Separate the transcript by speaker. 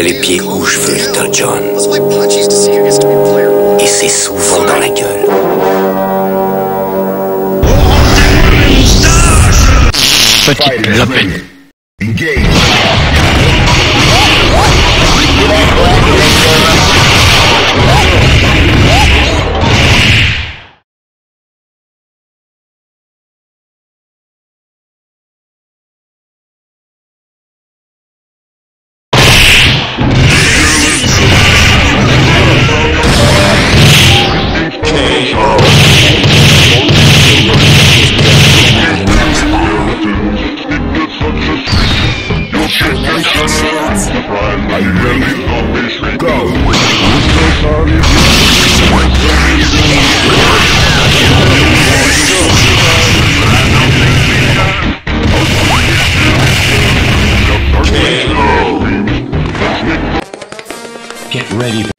Speaker 1: mets les pieds où je veux, Little John.
Speaker 2: Those are my punchies to see who gets to be player.
Speaker 1: Et c'est souvent dans la gueule.
Speaker 3: Petite lapine.
Speaker 4: Get ready,